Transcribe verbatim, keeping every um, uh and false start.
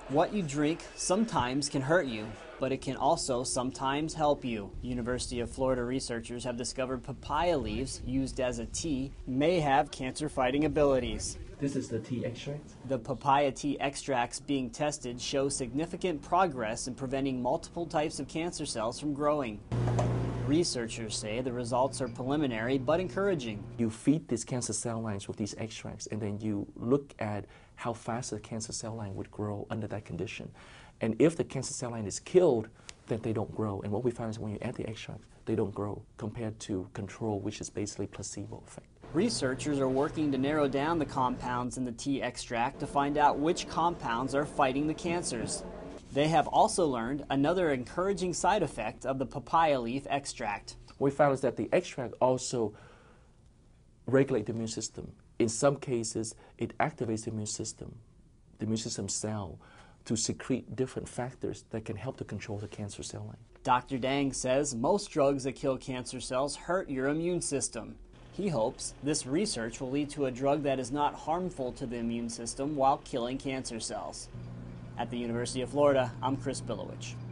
What you drink sometimes can hurt you, but it can also sometimes help you. University of Florida researchers have discovered papaya leaves used as a tea may have cancer-fighting abilities. This is the tea extract. The papaya tea extracts being tested show significant progress in preventing multiple types of cancer cells from growing. Researchers say the results are preliminary but encouraging. You feed these cancer cell lines with these extracts, and then you look at how fast the cancer cell line would grow under that condition. And if the cancer cell line is killed, then they don't grow. And what we found is when you add the extract, they don't grow compared to control, which is basically placebo effect. Researchers are working to narrow down the compounds in the tea extract to find out which compounds are fighting the cancers. They have also learned another encouraging side effect of the papaya leaf extract. What we found is that the extract also regulates the immune system. In some cases, it activates the immune system, the immune system cell, to secrete different factors that can help to control the cancer cell line. Doctor Dang says most drugs that kill cancer cells hurt your immune system. He hopes this research will lead to a drug that is not harmful to the immune system while killing cancer cells. At the University of Florida, I'm Chris Bilowich.